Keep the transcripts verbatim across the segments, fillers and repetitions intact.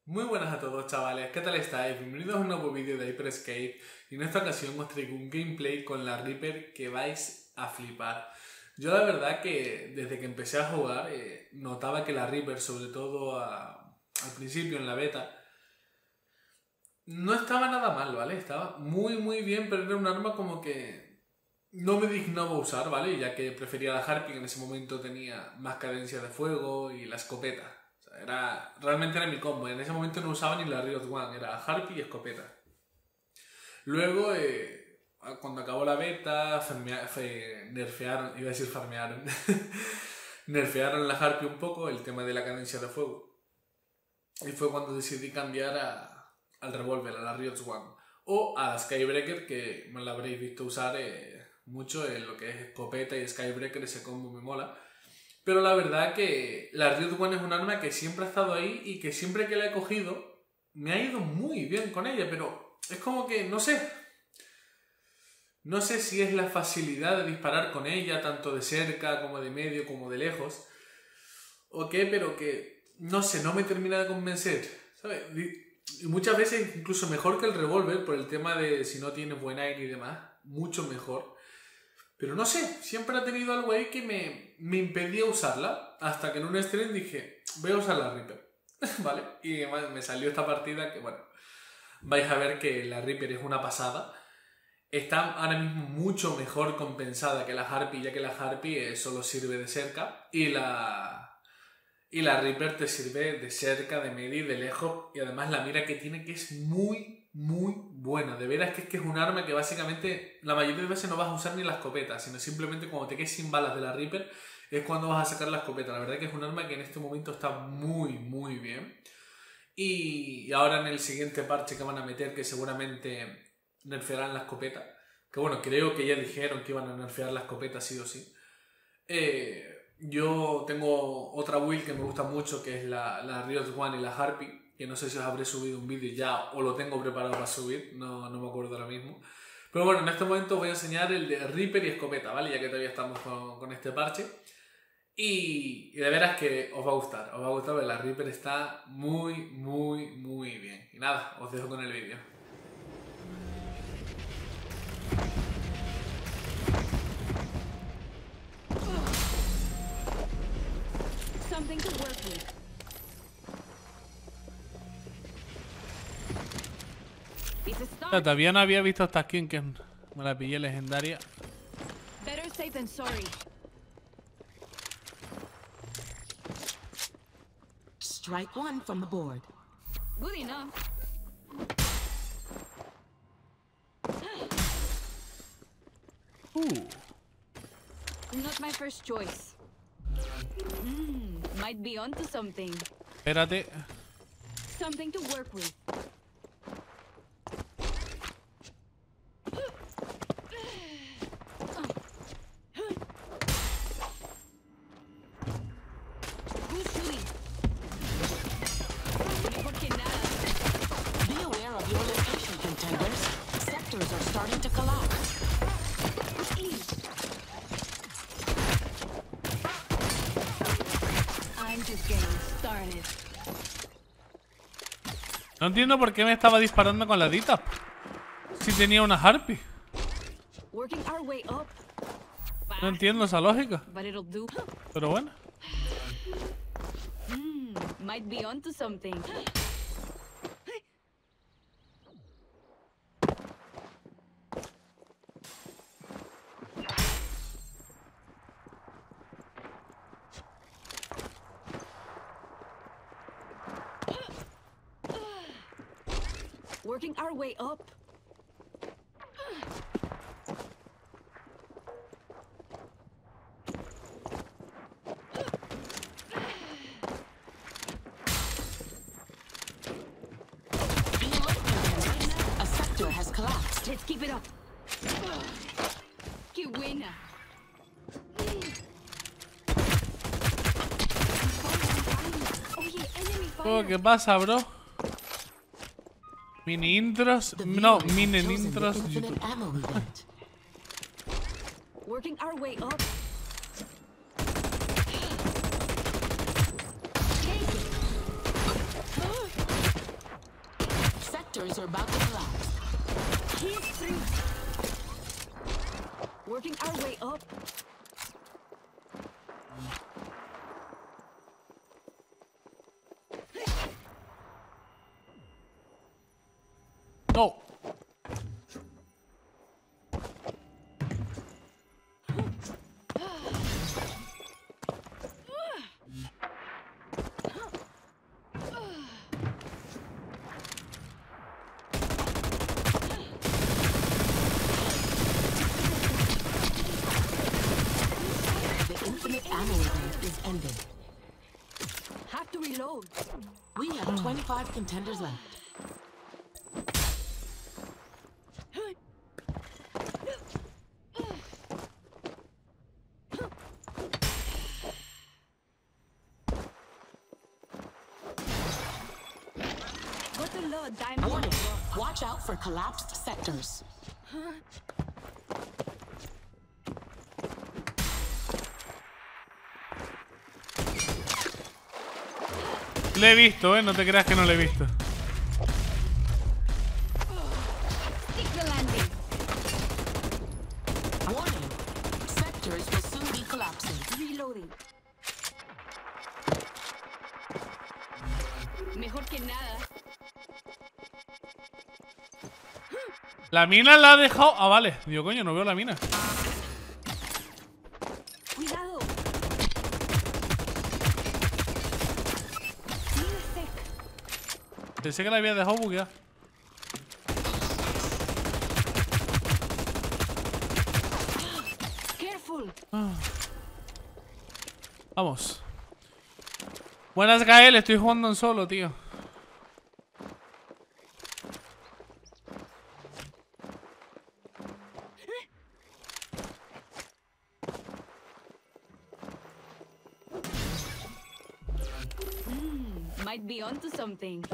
Muy buenas a todos, chavales, ¿qué tal estáis? Bienvenidos a un nuevo vídeo de Hyper Escape y en esta ocasión os traigo un gameplay con la Reaper que vais a flipar. Yo la verdad que desde que empecé a jugar eh, notaba que la Reaper, sobre todo a, al principio en la beta, no estaba nada mal, ¿vale? Estaba muy muy bien, pero era un arma como que no me dignaba usar, ¿vale? Ya que prefería la Harpy, que en ese momento tenía más cadencia de fuego, y la escopeta. Era, realmente era mi combo. En ese momento no usaba ni la Riot One, era Harpy y escopeta. Luego, eh, cuando acabó la beta, farmea, fe, nerfearon, iba a decir farmearon, nerfearon la Harpy un poco, el tema de la cadencia de fuego. Y fue cuando decidí cambiar a, al revólver, a la Riot One. O a la Skybreaker, que me la habréis visto usar eh, mucho en lo que es escopeta y Skybreaker, ese combo me mola. Pero la verdad que la Riot One es un arma que siempre ha estado ahí y que siempre que la he cogido me ha ido muy bien con ella, pero es como que, no sé, no sé si es la facilidad de disparar con ella, tanto de cerca como de medio como de lejos, o qué, pero que, no sé, no me termina de convencer, ¿sabes? Y muchas veces incluso mejor que el revólver por el tema de si no tiene buen aire y demás, mucho mejor. Pero no sé, siempre ha tenido algo ahí que me, me impedía usarla, hasta que en un stream dije, voy a usar la Reaper, ¿vale? Y me salió esta partida que, bueno, vais a ver que la Reaper es una pasada. Está ahora mismo mucho mejor compensada que la Harpy, ya que la Harpy solo sirve de cerca, y la, y la Reaper te sirve de cerca, de medio y de lejos, y además la mira que tiene, que es muy muy buena, de veras que es que es un arma que básicamente la mayoría de veces no vas a usar ni la escopeta, sino simplemente cuando te quedes sin balas de la Reaper es cuando vas a sacar la escopeta. La verdad que es un arma que en este momento está muy muy bien, y ahora en el siguiente parche que van a meter, que seguramente nerfearán la escopeta, que bueno, creo que ya dijeron que iban a nerfear la escopeta sí o sí. eh, yo tengo otra build que me gusta mucho, que es la, la Riot One y la Harpy, que no sé si os habré subido un vídeo ya o lo tengo preparado para subir, no, no me acuerdo ahora mismo. Pero bueno, en este momento os voy a enseñar el de Reaper y escopeta, ¿vale? Ya que todavía estamos con, con este parche. Y, y de veras que os va a gustar, os va a gustar, porque la Reaper está muy, muy, muy bien. Y nada, os dejo con el vídeo. Something to work with. Todavía no había visto esta skin, que me la pillé legendaria. Better safe than sorry. Strike one from the board. Good enough. Uh. Not my first choice. Mm, might be onto something. Espérate. Something to work with. No entiendo por qué me estaba disparando con la D T A P si tenía una Harpy. No entiendo esa lógica. Pero bueno. Mm, might be onto something. Working our way up. A sector has collapsed. Let's keep it up. Qué buena. Oh, ¿qué pasa, bro? Mini intros, no, mini intros YouTube. Working our way up. Sectors are about to collapse. Here's three. Working our way up. No. The infinite ammo event is ending. Have to reload. We have twenty-five contenders left. Got the load, diamond. Warning, watch out for collapsed sectors. Le he visto, eh. No te creas que no le he visto. Stick the landing. Warning, sectors will soon be collapsing. Reloading. Mejor que nada. La mina la ha dejado. Ah, vale. Digo, coño, no veo la mina. Cuidado. Need a sec. Pensé que la había dejado bugueada. Careful. Vamos. Buenas, Gael. Estoy jugando en solo, tío. Might be onto something.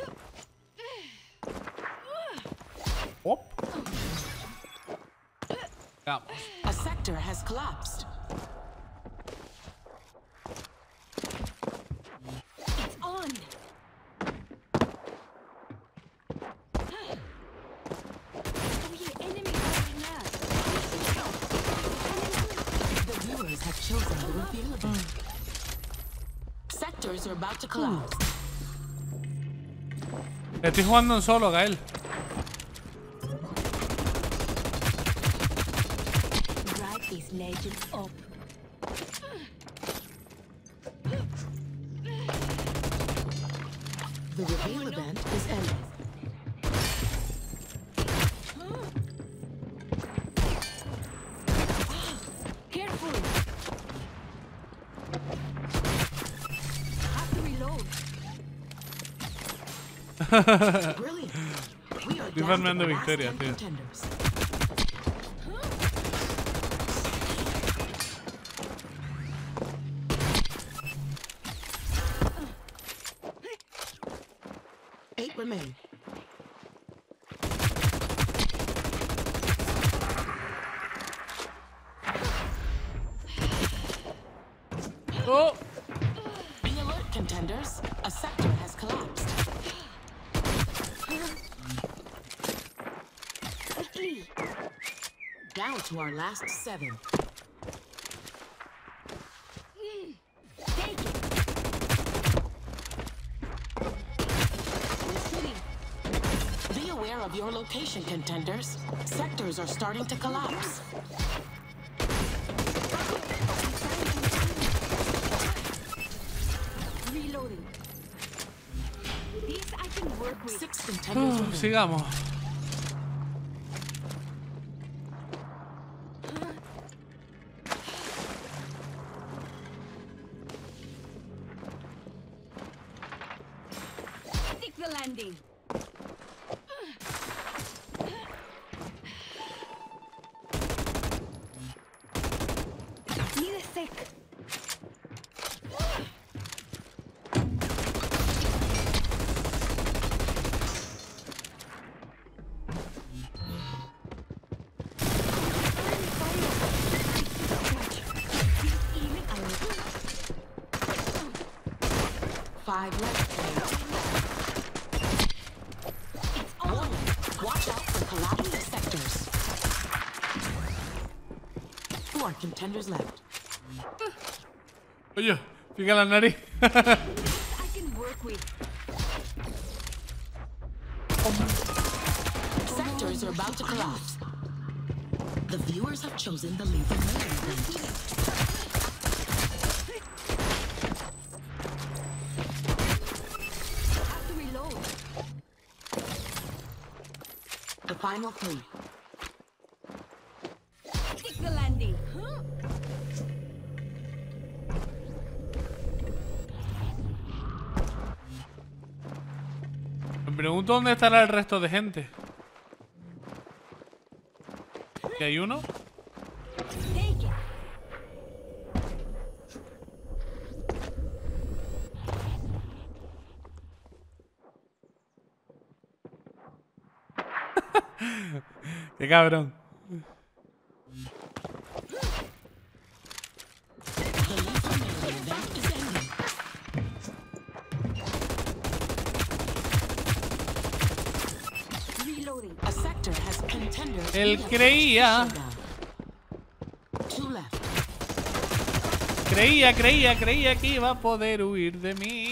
Op. Vamos. A sector has collapsed. It's on. Oye, enemy behind us. The viewers have chosen the reveal event. Sectors are about to collapse. Estoy jugando en solo, Gael. Drag these legends up. The reveal event is ending. Careful. Have to reload. Brilliant. We are Estoy down to farmeando the last victorias, ten tío. contenders. Eight remain. Oh. Be alert, contenders. A sector has collapsed. Quickly. Down to our last seven. Take it. We're shooting. Be aware of your location, contenders. Sectors are starting to collapse. Reloading. These I can work with. Six contenders Uh, remain. sigamos. Stick the landing. Need a sec. Five left. It's on. more contenders left. Oye, pica la nariz. I can work with. Sectors are about to collapse. The viewers have chosen the lethal melee event. Have to reload. The final three. Stick the landing. Huh? Me pregunto dónde estará el resto de gente. ¿Y hay uno? Take it. Qué cabrón. The lethal melee event is ending. Reloading. A sector has contenders. Él who have creía. reached the showdown. Two left. Creía, creía, creía que iba a poder huir de mí.